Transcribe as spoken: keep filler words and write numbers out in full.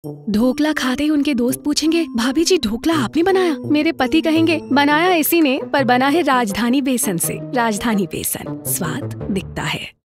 ढोकला खाते ही उनके दोस्त पूछेंगे, भाभी जी ढोकला आपने बनाया? मेरे पति कहेंगे, बनाया इसी ने, पर बना है राजधानी बेसन से। राजधानी बेसन, स्वाद दिखता है।